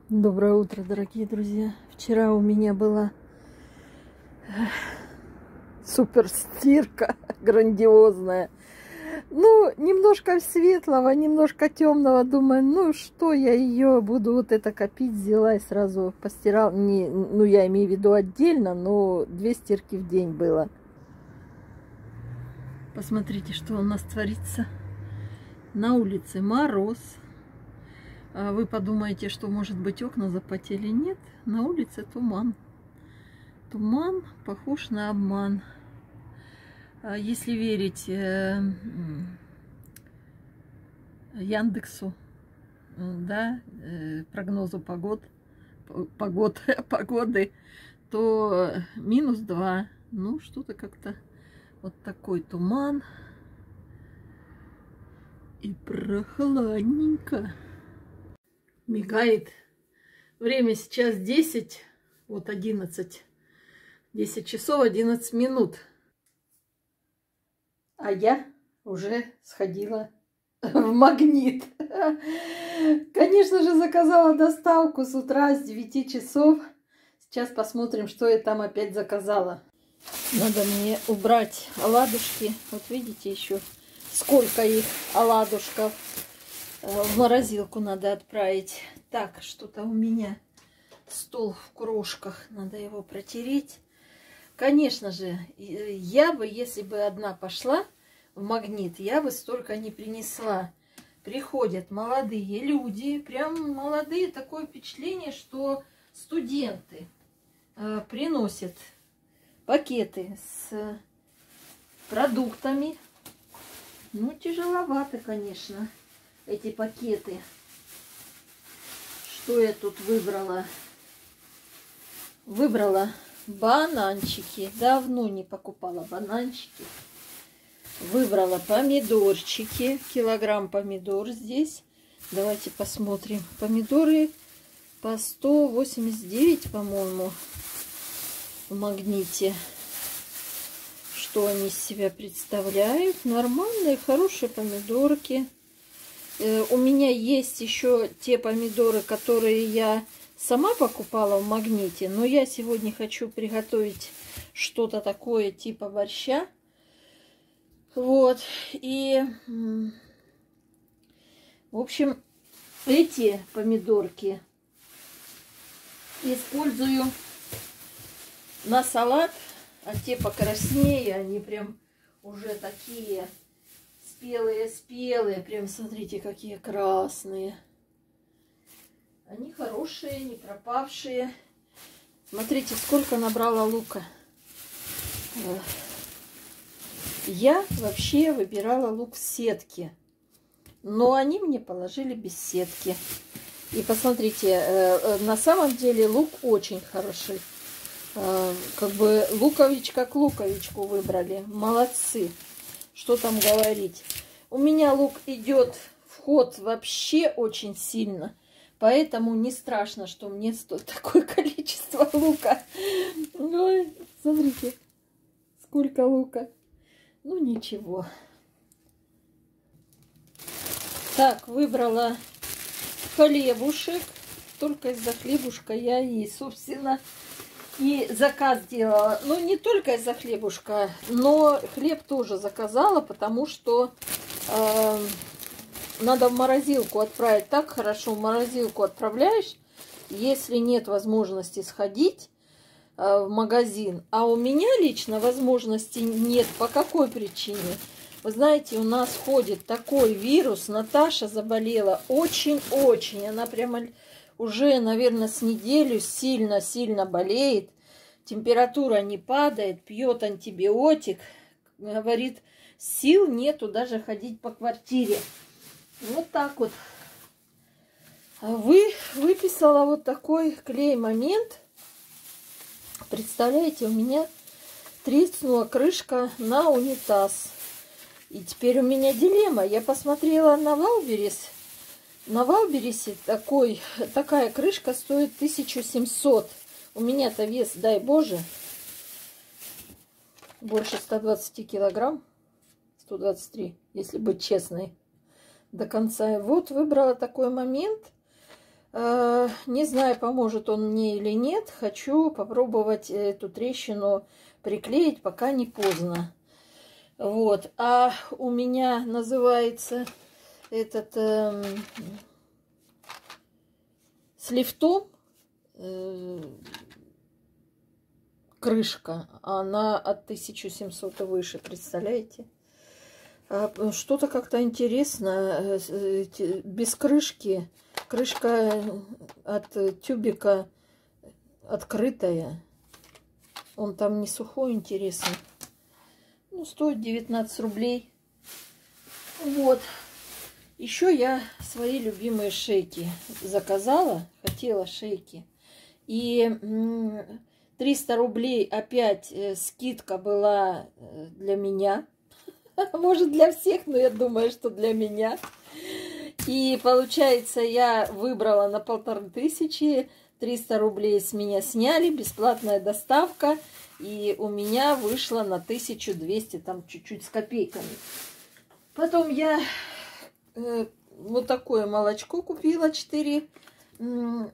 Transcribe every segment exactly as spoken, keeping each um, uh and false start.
Доброе утро, дорогие друзья. Вчера у меня была супер стирка грандиозная. Ну, немножко светлого, немножко темного. Думаю, ну что я ее буду вот это копить, взяла и сразу постирала. Не, ну, я имею в виду отдельно, но две стирки в день было. Посмотрите, что у нас творится. На улице мороз. Вы подумаете, что, может быть, окна запотели. Нет, на улице туман. Туман похож на обман. Если верить Яндексу, да, прогнозу погод, погод, погоды, то минус два. Ну, что-то как-то вот такой туман. И прохладненько. Мигает. Время сейчас десять, вот одиннадцать. десять часов одиннадцать минут. А я уже сходила в Магнит. Конечно же, заказала доставку с утра с девяти часов. Сейчас посмотрим, что я там опять заказала. Надо мне убрать оладушки. Вот видите еще, сколько их оладушков. В морозилку надо отправить. Так, что-то у меня стол в крошках. Надо его протереть. Конечно же, я бы, если бы одна пошла в Магнит, я бы столько не принесла. Приходят молодые люди, прям молодые, такое впечатление, что студенты э, приносят пакеты с продуктами. Ну, тяжеловато, конечно, эти пакеты. Что я тут выбрала? Выбрала бананчики. Давно не покупала бананчики. Выбрала помидорчики. Килограмм помидор здесь. Давайте посмотрим. Помидоры по сто восемьдесят девять, по-моему, в Магните. Что они из себя представляют? Нормальные, хорошие помидорки. У меня есть еще те помидоры, которые я сама покупала в Магните. Но я сегодня хочу приготовить что-то такое типа борща. Вот. И, в общем, эти помидорки использую на салат. А те покраснее, они прям уже такие спелые-спелые. Прям смотрите, какие красные. Они хорошие, не пропавшие. Смотрите, сколько набрала лука. Я вообще выбирала лук в сетке. Но они мне положили без сетки. И посмотрите, на самом деле лук очень хороший. Как бы лукович как луковичку выбрали. Молодцы. Что там говорить. У меня лук идет в ход вообще очень сильно. Поэтому не страшно, что мне стоит такое количество лука. Ой, смотрите, сколько лука. Ну ничего. Так, выбрала хлебушек. Только из-за хлебушка я и, собственно, и заказ делала. Ну, не только из-за хлебушка, но хлеб тоже заказала, потому что э, надо в морозилку отправить. Так хорошо в морозилку отправляешь, если нет возможности сходить э, в магазин. А у меня лично возможности нет. По какой причине? Вы знаете, у нас ходит такой вирус. Наташа заболела очень-очень. Она прямо уже, наверное, с неделю сильно-сильно болеет. Температура не падает, пьет антибиотик. Говорит, сил нету даже ходить по квартире. Вот так вот. Вы выписала вот такой клей-момент. Представляете, у меня треснула крышка на унитаз. И теперь у меня дилемма. Я посмотрела на Валберес. На Валбересе такой, такая крышка стоит тысячу семьсот. У меня-то вес, дай Боже, больше ста двадцати килограмм. сто двадцать три, если быть честной. До конца. Вот выбрала такой момент. Э, не знаю, поможет он мне или нет. Хочу попробовать эту трещину приклеить, пока не поздно. Вот. А у меня называется этот э, с лифтом э, крышка. Она от тысячи семисот и выше, представляете? Что-то как-то интересно. Без крышки. Крышка от тюбика открытая. Он там не сухой, интересно. Ну, стоит девятнадцать рублей. Вот. Еще я свои любимые шейки заказала. Хотела шейки. И триста рублей опять скидка была для меня. Может, для всех, но я думаю, что для меня. И получается, я выбрала на полторы тысячи, триста рублей с меня сняли, бесплатная доставка. И у меня вышло на тысячу двести, там чуть-чуть с копейками. Потом я э, вот такое молочко купила, четыре э,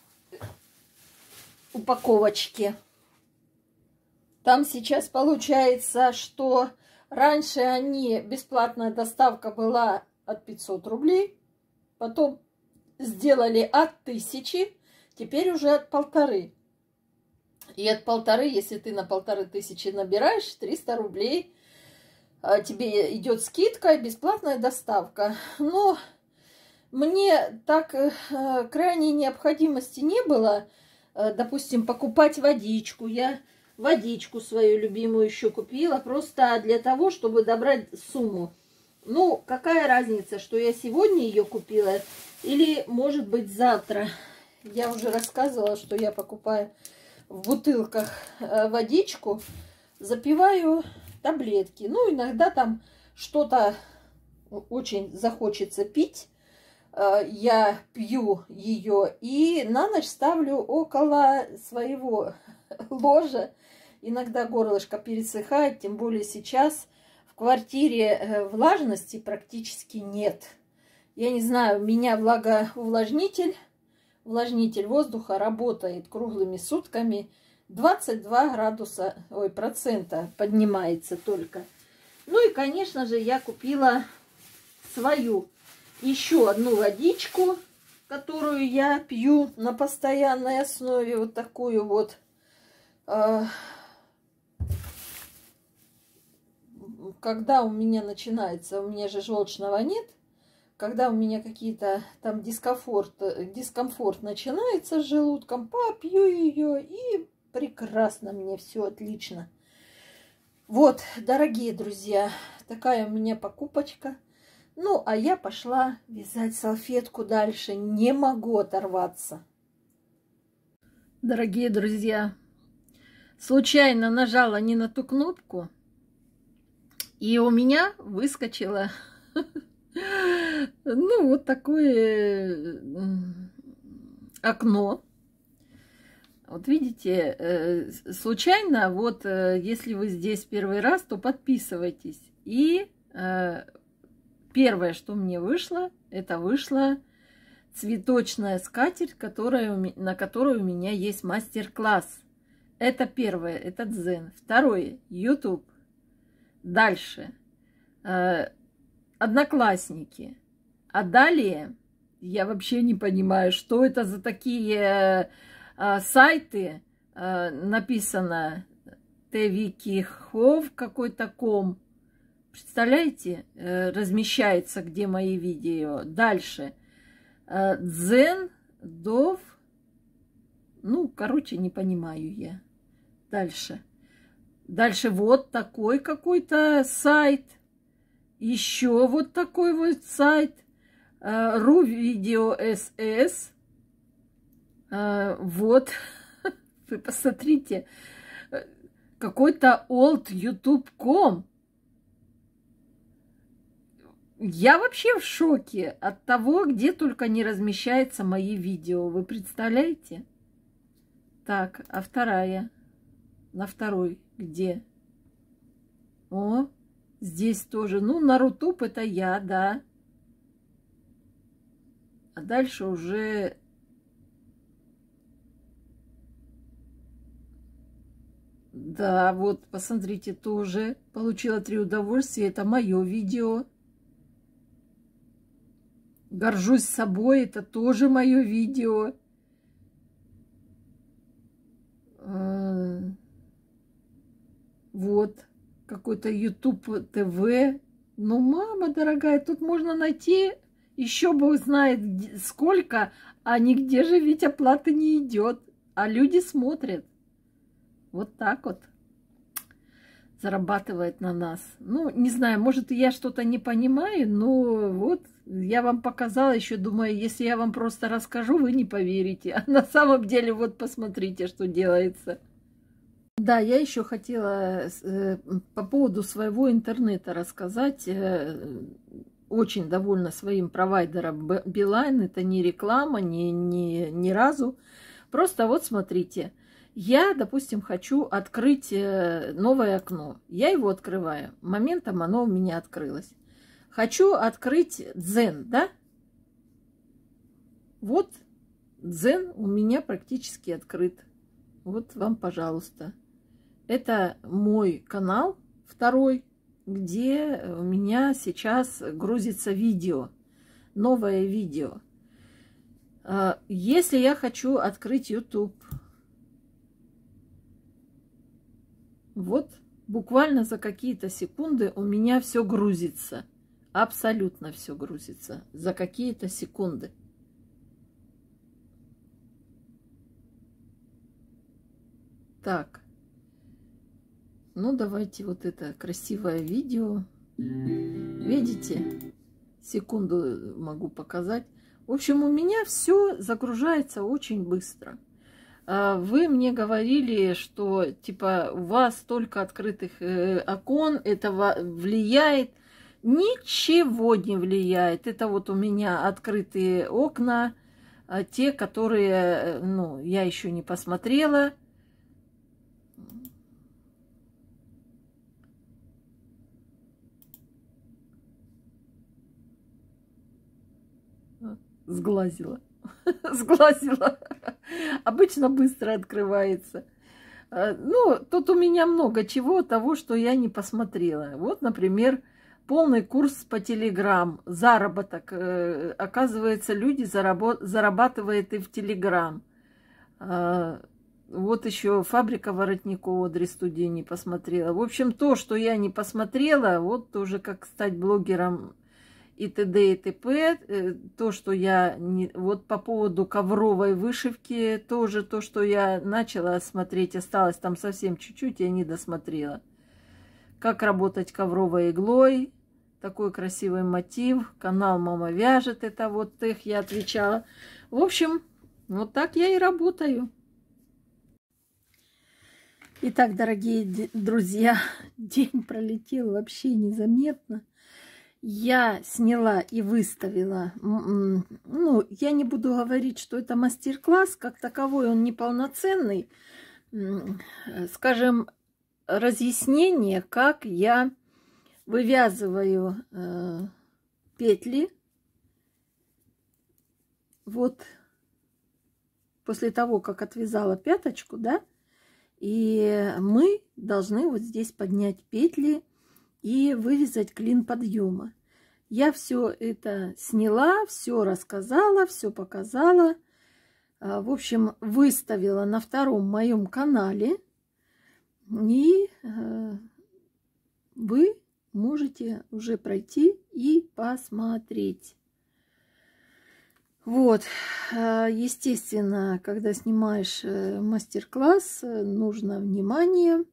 упаковочки. Там сейчас получается, что раньше они, бесплатная доставка была от пятисот рублей. Потом сделали от тысячи, теперь уже от полторы. И от полторы, если ты на полторы тысячи набираешь, триста рублей, тебе идет скидка и бесплатная доставка. Но мне так крайней необходимости не было, допустим, покупать водичку. Я водичку свою любимую еще купила, просто для того, чтобы добрать сумму. Ну, какая разница, что я сегодня ее купила или, может быть, завтра. Я уже рассказывала, что я покупаю в бутылках водичку, запиваю таблетки. Ну, иногда там что-то очень захочется пить. Я пью ее и на ночь ставлю около своего ложа. Иногда горлышко пересыхает, тем более сейчас в квартире влажности практически нет. Я не знаю, у меня влагоувлажнитель, увлажнитель воздуха работает круглыми сутками. двадцать два градуса, ой, процента поднимается только. Ну и, конечно же, я купила свою еще одну водичку, которую я пью на постоянной основе. Вот такую вот. Когда у меня начинается, у меня же желчного нет, когда у меня какие-то там дискомфорт, дискомфорт начинается с желудком, попью ее, и прекрасно, мне все отлично. Вот, дорогие друзья, такая у меня покупочка. Ну, а я пошла вязать салфетку дальше, не могу оторваться. Дорогие друзья, случайно нажала не на ту кнопку, и у меня выскочило, ну, вот такое окно. Вот видите, случайно, вот если вы здесь первый раз, то подписывайтесь. И первое, что мне вышло, это вышла цветочная скатерть, которая, на которой у меня есть мастер-класс. Это первое, это дзен. Второе, YouTube. Дальше. Одноклассники. А далее, я вообще не понимаю, что это за такие сайты. Написано твикихов какой-то ком. Представляете? Размещается, где мои видео. Дальше. Дзен, Дов. Ну, короче, не понимаю я. Дальше. Дальше вот такой какой-то сайт. Еще вот такой вот сайт. ру видео эс эс. Вот. Вы посмотрите. Какой-то олд ютуб точка ком. Я вообще в шоке от того, где только не размещаются мои видео. Вы представляете? Так, а вторая? На второй где? О, здесь тоже. Ну, на Рутуб это я, да. А дальше уже Да, вот, посмотрите, тоже получила три удовольствия. Это мое видео. Горжусь собой, это тоже мое видео. Вот, какой-то YouTube ТВ. Ну, мама дорогая, тут можно найти еще бог знает сколько, а нигде же ведь оплаты не идет. А люди смотрят. Вот так вот. Зарабатывает на нас. Ну, не знаю, может, я что-то не понимаю, но вот я вам показала, еще думаю, если я вам просто расскажу, вы не поверите. А на самом деле, вот посмотрите, что делается. Да, я еще хотела э, по поводу своего интернета рассказать. Э, очень довольна своим провайдером Билайн. Это не реклама, ни, ни, ни разу. Просто вот смотрите. Я, допустим, хочу открыть новое окно. Я его открываю. Моментом оно у меня открылось. Хочу открыть Дзен, да? Вот Дзен у меня практически открыт. Вот вам, пожалуйста. Это мой канал второй, где у меня сейчас грузится видео. Новое видео. Если я хочу открыть YouTube... Вот буквально за какие-то секунды у меня все грузится. Абсолютно все грузится. За какие-то секунды. Так. Ну, давайте вот это красивое видео. Видите? Секунду могу показать. В общем, у меня все загружается очень быстро. Вы мне говорили, что типа у вас столько открытых э, окон, это влияет. Ничего не влияет. Это вот у меня открытые окна, а те, которые, ну, я еще не посмотрела. Сглазила. Сглазила. Обычно быстро открывается. Ну, тут у меня много чего того, что я не посмотрела. Вот, например, полный курс по Телеграм. Заработок. Оказывается, люди зарабатывают и в Телеграм. Вот еще фабрика воротников Одри студии не посмотрела. В общем, то, что я не посмотрела, вот тоже как стать блогером и т.д. и т.п. То, что я... Не... Вот по поводу ковровой вышивки, тоже то, что я начала смотреть, осталось там совсем чуть-чуть, я не досмотрела. Как работать ковровой иглой. Такой красивый мотив. Канал «Мама вяжет». Это вот тех я отвечала. В общем, вот так я и работаю. Итак, дорогие друзья, день пролетел вообще незаметно. Я сняла и выставила, ну, я не буду говорить, что это мастер-класс, как таковой он неполноценный, скажем, разъяснение, как я вывязываю э, петли, вот, после того, как отвязала пяточку, да, и мы должны вот здесь поднять петли, и вывязать клин подъема. Я все это сняла, все рассказала, все показала. В общем, выставила на втором моем канале. И вы можете уже пройти и посмотреть. Вот, естественно, когда снимаешь мастер-класс, нужно внимание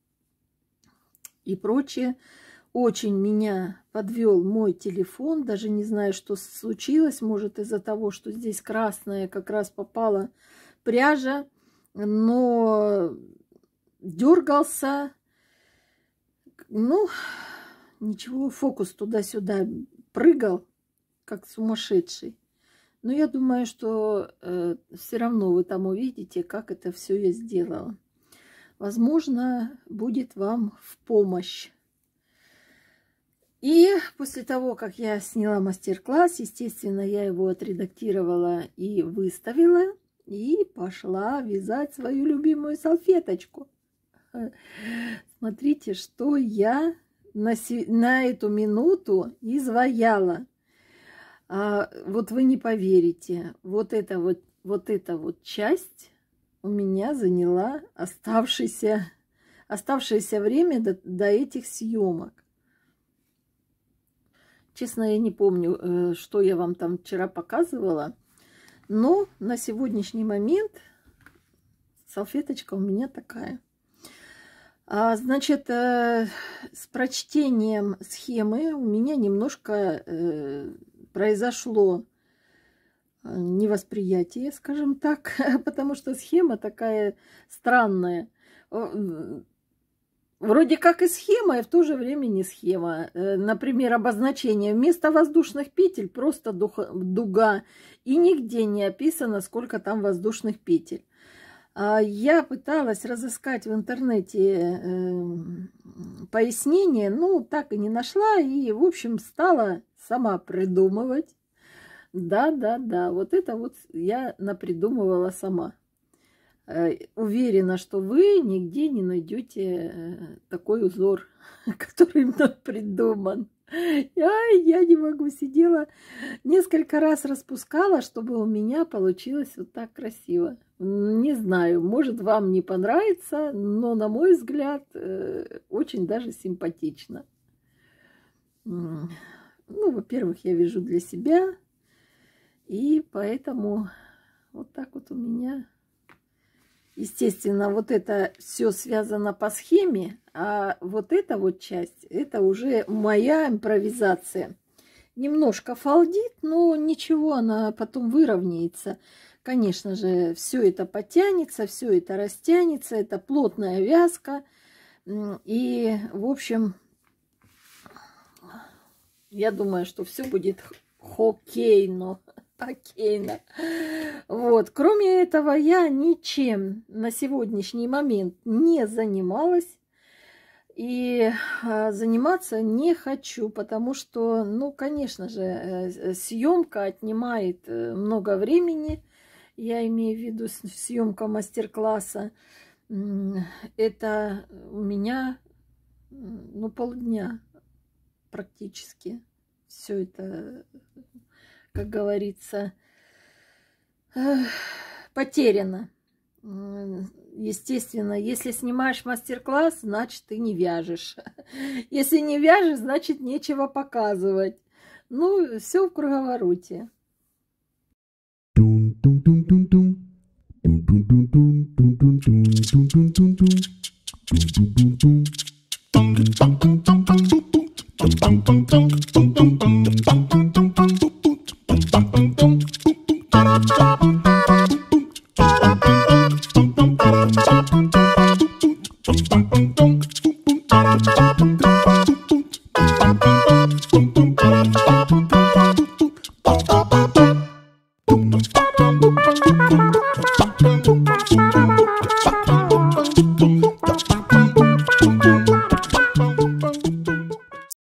и прочее. Очень меня подвел мой телефон. Даже не знаю, что случилось. Может, из-за того, что здесь красная как раз попала пряжа. Но дергался. Ну, ничего, фокус туда-сюда прыгал, как сумасшедший. Но я думаю, что э, все равно вы там увидите, как это все я сделала. Возможно, будет вам в помощь. И после того, как я сняла мастер-класс, естественно, я его отредактировала и выставила. И пошла вязать свою любимую салфеточку. Смотрите, что я на, си... на эту минуту изваяла. А, вот вы не поверите, вот эта вот, вот эта вот часть у меня заняла оставшееся, оставшееся время до, до этих съемок. Честно, я не помню, что я вам там вчера показывала, но на сегодняшний момент салфеточка у меня такая. А, значит, э, с прочтением схемы у меня немножко э, произошло невосприятие, скажем так, потому что схема такая странная. Вроде как и схема, и в то же время не схема. Например, обозначение. Вместо воздушных петель просто дуга, и нигде не описано, сколько там воздушных петель. Я пыталась разыскать в интернете э, пояснение, ну, так и не нашла, и, в общем, стала сама придумывать. Да, да, да, вот это вот я напридумывала сама. Э, уверена, что вы нигде не найдете э, такой узор, который мной придуман. Я, я не могу, сидела, несколько раз распускала, чтобы у меня получилось вот так красиво. Не знаю, может, вам не понравится, но, на мой взгляд, очень даже симпатично. Ну, во-первых, я вяжу для себя, и поэтому вот так вот у меня. Естественно, вот это все связано по схеме, а вот эта вот часть, это уже моя импровизация. Немножко фалдит, но ничего, она потом выровняется. Конечно же, все это потянется, все это растянется, это плотная вязка. И, в общем, я думаю, что все будет хоккейно. Окейно. Вот. Кроме этого, я ничем на сегодняшний момент не занималась. И а, заниматься не хочу, потому что, ну, конечно же, съемка отнимает много времени. Я имею в виду съемка мастер-класса. Это у меня, ну, полдня практически. Все это, как говорится, потеряно. Естественно, если снимаешь мастер-класс, значит, ты не вяжешь. Если не вяжешь, значит, нечего показывать. Ну, все в круговороте. Boom, boom, boom, boom, boom.